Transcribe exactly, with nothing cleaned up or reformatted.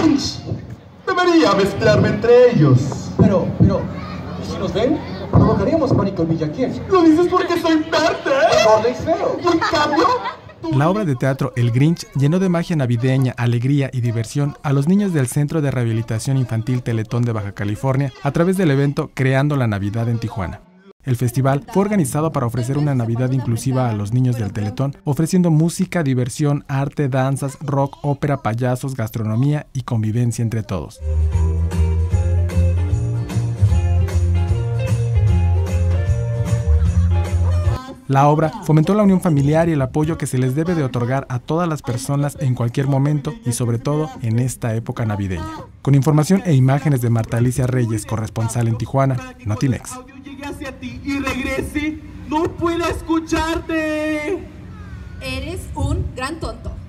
Grinch. Debería mezclarme entre ellos. Pero, pero, ¿y si nos ven? Provocaríamos pánico en Villaquiel. Lo dices porque soy verde. Gordo y feo. Y en cambio... La obra de teatro El Grinch llenó de magia navideña, alegría y diversión a los niños del Centro de Rehabilitación Infantil Teletón de Baja California a través del evento Creando la Navidad en Tijuana. El festival fue organizado para ofrecer una Navidad inclusiva a los niños del Teletón, ofreciendo música, diversión, arte, danzas, rock, ópera, payasos, gastronomía y convivencia entre todos. La obra fomentó la unión familiar y el apoyo que se les debe de otorgar a todas las personas en cualquier momento y sobre todo en esta época navideña. Con información e imágenes de Marta Alicia Reyes, corresponsal en Tijuana, Notimex. Llegue hacia ti y regrese, no pueda escucharte. Eres un gran tonto.